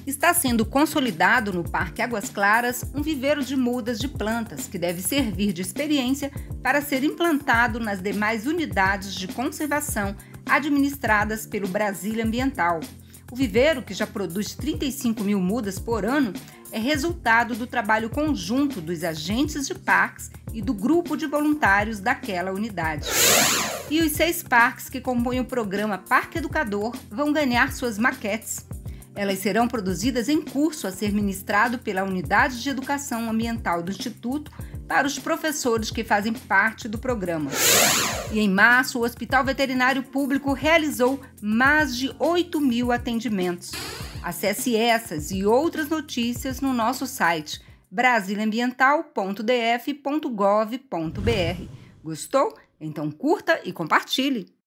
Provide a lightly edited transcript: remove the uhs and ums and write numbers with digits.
Está sendo consolidado no Parque Águas Claras um viveiro de mudas de plantas que deve servir de experiência para ser implantado nas demais unidades de conservação administradas pelo Brasília Ambiental. O viveiro, que já produz 35 mil mudas por ano, é resultado do trabalho conjunto dos agentes de parques e do grupo de voluntários daquela unidade. E os 6 parques que compõem o programa Parque Educador vão ganhar suas maquetes. Elas serão produzidas em curso a ser ministrado pela Unidade de Educação Ambiental do Instituto para os professores que fazem parte do programa. E em março, o Hospital Veterinário Público realizou mais de 8 mil atendimentos. Acesse essas e outras notícias no nosso site brasiliaambiental.df.gov.br. Gostou? Então curta e compartilhe!